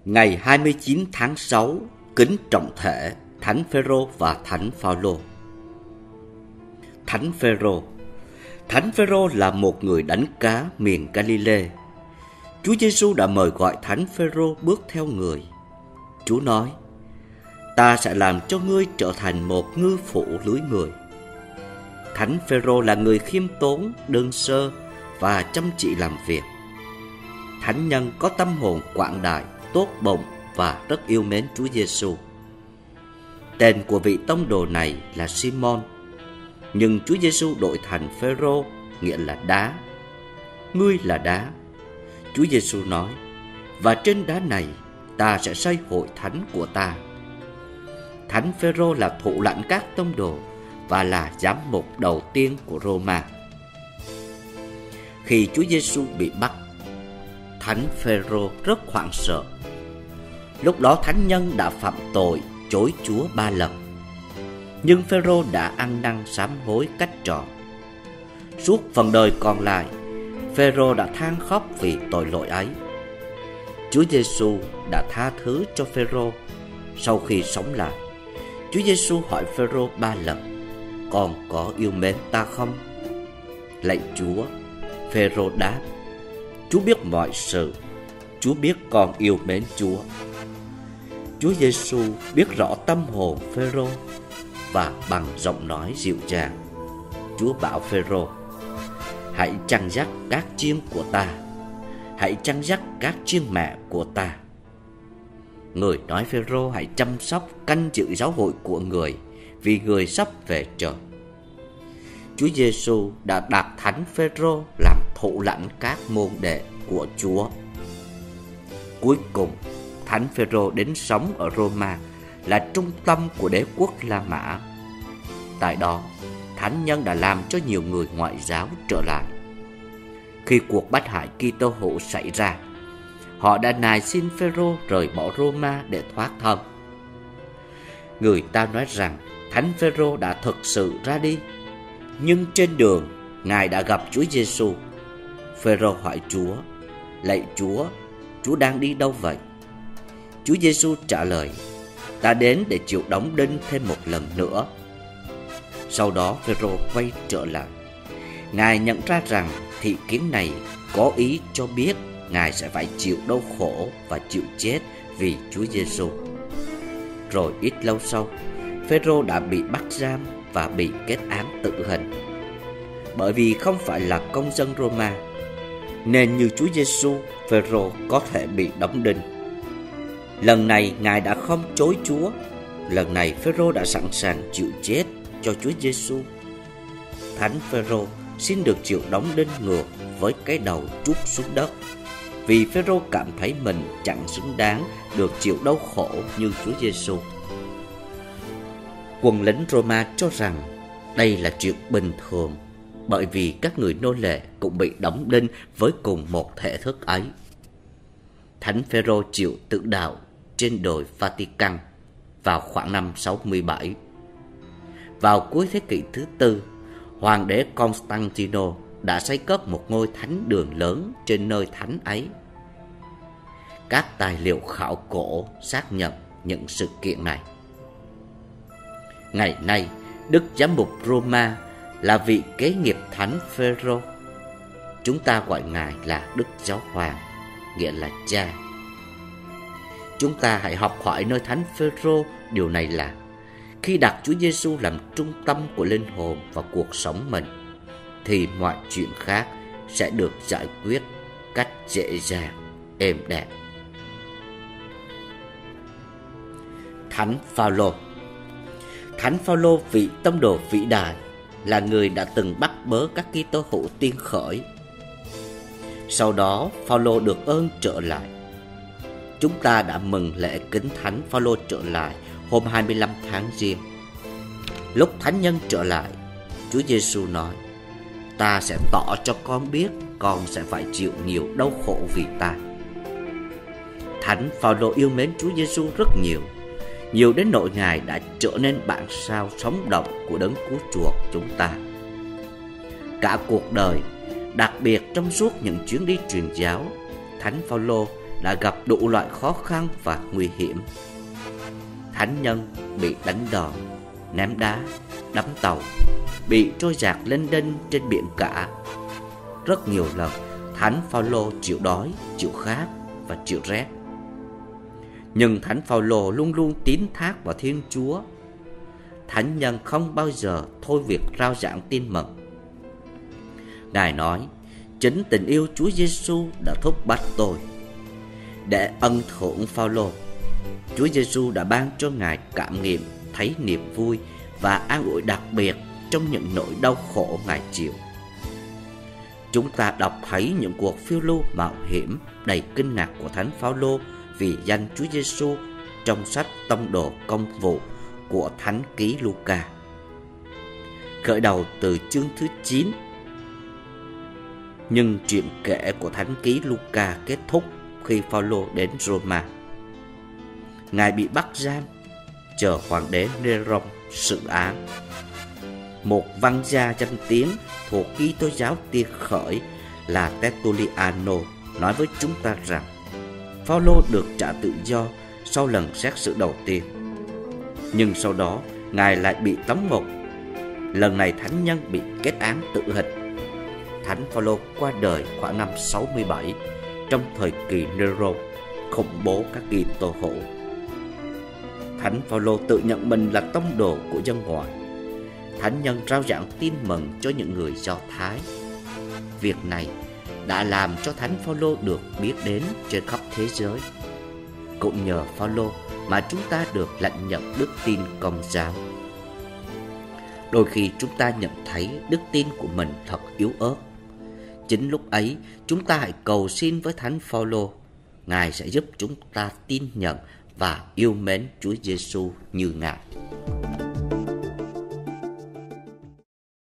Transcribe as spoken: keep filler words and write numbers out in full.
Ngày hai mươi chín tháng sáu, kính trọng thể Thánh Phêrô và Thánh Phaolô. Thánh Phêrô Thánh Phêrô là một người đánh cá miền Galilee. Chúa Giêsu đã mời gọi Thánh Phêrô bước theo người. Chúa nói: "Ta sẽ làm cho ngươi trở thành một ngư phủ lưới người." Thánh Phêrô là người khiêm tốn, đơn sơ và chăm chỉ làm việc. Thánh nhân có tâm hồn quảng đại, tốt bụng và rất yêu mến Chúa Giêsu. Tên của vị tông đồ này là Simon, nhưng Chúa Giêsu đổi thành Phêrô, nghĩa là đá. Ngươi là đá, Chúa Giêsu nói, và trên đá này ta sẽ xây hội thánh của ta. Thánh Phêrô là thủ lãnh các tông đồ và là giám mục đầu tiên của Roma. Khi Chúa Giêsu bị bắt, Thánh Phêrô rất hoảng sợ. Lúc đó thánh nhân đã phạm tội chối Chúa ba lần. Nhưng Phêrô đã ăn năn sám hối cách trọn. Suốt phần đời còn lại, Phêrô đã than khóc vì tội lỗi ấy. Chúa Giêsu đã tha thứ cho Phêrô. Sau khi sống lại, Chúa Giêsu hỏi Phêrô ba lần: "Con có yêu mến ta không?" "Lạy Chúa," Phêrô đáp, "Chúa biết mọi sự. Chúa biết con yêu mến Chúa." Chúa Giêsu biết rõ tâm hồn Phêrô và bằng giọng nói dịu dàng, Chúa bảo Phêrô: "Hãy chăn dắt các chiên của ta. Hãy chăn dắt các chiên mẹ của ta." Người nói Phêrô hãy chăm sóc canh giữ giáo hội của người, vì người sắp về trời. Chúa Giêsu đã đặt Thánh Phêrô làm thủ lãnh các môn đệ của Chúa. Cuối cùng, Thánh Phêrô đến sống ở Roma, là trung tâm của đế quốc La Mã. Tại đó, thánh nhân đã làm cho nhiều người ngoại giáo trở lại. Khi cuộc bắt hại Kitô hữu xảy ra, họ đã nài xin Phêrô rời bỏ Roma để thoát thân. Người ta nói rằng Thánh Phêrô đã thực sự ra đi, nhưng trên đường Ngài đã gặp Chúa Giêsu. Phêrô hỏi Chúa: "Lạy Chúa, Chúa đang đi đâu vậy?" Chúa Giêsu trả lời: "Ta đến để chịu đóng đinh thêm một lần nữa." Sau đó Phêrô quay trở lại. Ngài nhận ra rằng thị kiến này có ý cho biết Ngài sẽ phải chịu đau khổ và chịu chết vì Chúa Giêsu. Rồi ít lâu sau, Phêrô đã bị bắt giam và bị kết án tử hình. Bởi vì không phải là công dân Roma, nên như Chúa Giêsu, Phêrô có thể bị đóng đinh. Lần này Ngài đã không chối Chúa. Lần này Phêrô đã sẵn sàng chịu chết cho Chúa Giêsu. Thánh Phêrô xin được chịu đóng đinh ngược với cái đầu trút xuống đất, vì Phêrô cảm thấy mình chẳng xứng đáng được chịu đau khổ như Chúa Giêsu. Quân lính Roma cho rằng đây là chuyện bình thường, bởi vì các người nô lệ cũng bị đóng đinh với cùng một thể thức ấy. Thánh Phêrô chịu tự đạo trên đồi Vatican vào khoảng năm sáu mươi bảy. Vào cuối thế kỷ thứ tư, Hoàng đế Constantino đã xây cất một ngôi thánh đường lớn trên nơi thánh ấy. Các tài liệu khảo cổ xác nhận những sự kiện này. Ngày nay, Đức Giám mục Roma là vị kế nghiệp Thánh Phêrô. Chúng ta gọi Ngài là Đức Giáo Hoàng, nghĩa là cha. Chúng ta hãy học hỏi nơi Thánh Phêrô điều này là: khi đặt Chúa Giêsu làm trung tâm của linh hồn và cuộc sống mình, thì mọi chuyện khác sẽ được giải quyết cách dễ dàng, êm đẹp. Thánh Phaolô Thánh Phaolô, vị tông đồ vĩ đại, là người đã từng bắt bớ các Kitô hữu tiên khởi. Sau đó, Phaolô được ơn trở lại. Chúng ta đã mừng lễ kính Thánh Phaolô trở lại hôm hai mươi lăm tháng Giêng. Lúc thánh nhân trở lại, Chúa Giêsu nói: "Ta sẽ tỏ cho con biết con sẽ phải chịu nhiều đau khổ vì ta." Thánh Phaolô yêu mến Chúa Giêsu rất nhiều, nhiều đến nỗi Ngài đã trở nên bản sao sống động của đấng cứu chuộc chúng ta. Cả cuộc đời, đặc biệt trong suốt những chuyến đi truyền giáo, Thánh Phaolô đã gặp đủ loại khó khăn và nguy hiểm. Thánh nhân bị đánh đòn, ném đá, đắm tàu, bị trôi dạt lênh đênh trên biển cả. Rất nhiều lần Thánh Phaolô chịu đói, chịu khát và chịu rét. Nhưng Thánh Phaolô luôn luôn tín thác vào Thiên Chúa. Thánh nhân không bao giờ thôi việc rao giảng tin mừng. Ngài nói, chính tình yêu Chúa Giêsu đã thúc bách tôi. Để ân thưởng Phaolô, Chúa Giêsu đã ban cho Ngài cảm nghiệm thấy niềm vui và an ủi đặc biệt trong những nỗi đau khổ Ngài chịu. Chúng ta đọc thấy những cuộc phiêu lưu mạo hiểm đầy kinh ngạc của Thánh Phaolô vì danh Chúa Giêsu trong sách Tông đồ Công vụ của Thánh ký Luca. Khởi đầu từ chương thứ chín. Nhưng chuyện kể của Thánh ký Luca kết thúc khi Phaolô đến Roma. Ngài bị bắt giam, chờ hoàng đế Nêrông xử án. Một văn gia danh tiếng thuộc Kitô giáo tiên khởi là Tertulliano nói với chúng ta rằng Phaolô được trả tự do sau lần xét xử đầu tiên. Nhưng sau đó Ngài lại bị tống ngục. Lần này thánh nhân bị kết án tử hình. Thánh Phaolô qua đời khoảng năm sáu mươi bảy trong thời kỳ Nero khủng bố các Kitô hữu. Thánh Phaolô tự nhận mình là tông đồ của dân ngoại. Thánh nhân rao giảng tin mừng cho những người Do Thái. Việc này đã làm cho Thánh Phaolô được biết đến trên khắp thế giới. Cũng nhờ Phaolô mà chúng ta được lãnh nhận đức tin Công giáo. Đôi khi chúng ta nhận thấy đức tin của mình thật yếu ớt. Chính lúc ấy chúng ta hãy cầu xin với Thánh Phaolô. Ngài sẽ giúp chúng ta tin nhận và yêu mến Chúa Giêsu như Ngài.